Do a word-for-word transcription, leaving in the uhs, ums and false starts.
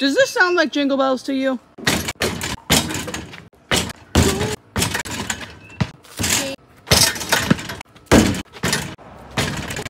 Does this sound like Jingle Bells to you?